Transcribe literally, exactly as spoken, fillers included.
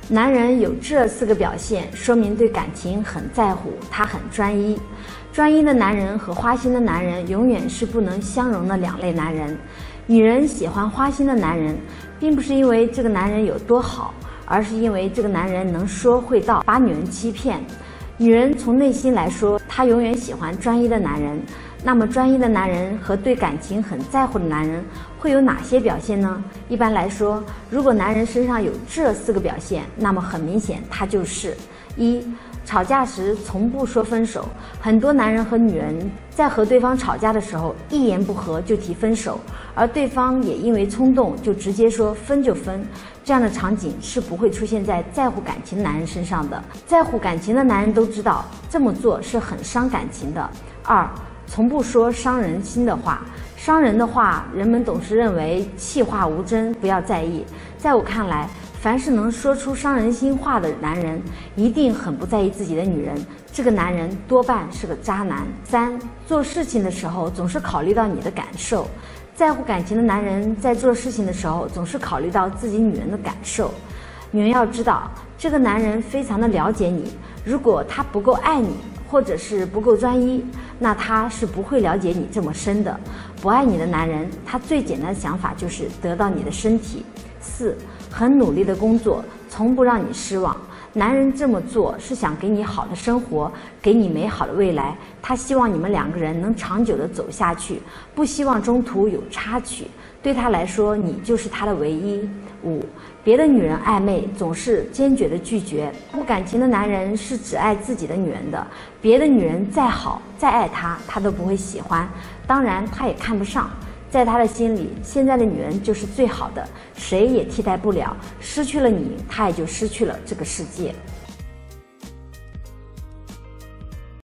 男人有这四个表现，说明对感情很在乎，他很专一。专一的男人和花心的男人永远是不能相容的两类男人。女人喜欢花心的男人，并不是因为这个男人有多好，而是因为这个男人能说会道，把女人欺骗。女人从内心来说，她永远喜欢专一的男人。那么专一的男人和对感情很在乎的男人会有哪些表现呢？一般来说，如果男人身上有这四个表现，那么很明显他就是一，吵架时从不说分手。很多男人和女人在和对方吵架的时候，一言不合就提分手，而对方也因为冲动就直接说分就分。这样的场景是不会出现在在乎感情的男人身上的。在乎感情的男人都知道这么做是很伤感情的。二，从不说伤人心的话。伤人的话，人们总是认为气话无真，不要在意。在我看来，凡是能说出伤人心话的男人，一定很不在意自己的女人，这个男人多半是个渣男。三，做事情的时候总是考虑到你的感受。在乎感情的男人在做事情的时候总是考虑到自己女人的感受。女人要知道，这个男人非常的了解你，如果他不够爱你，或者是不够专一，那他是不会了解你这么深的。不爱你的男人，他最简单的想法就是得到你的身体。四，很努力的工作，从不让你失望。男人这么做是想给你好的生活，给你美好的未来，他希望你们两个人能长久的走下去，不希望中途有插曲。对他来说，你就是他的唯一。五，别的女人暧昧总是坚决的拒绝。不感情的男人是只爱自己的女人的，别的女人再好再爱他，他都不会喜欢，当然他也看不上。在他的心里，现在的女人就是最好的，谁也替代不了。失去了你，他也就失去了这个世界。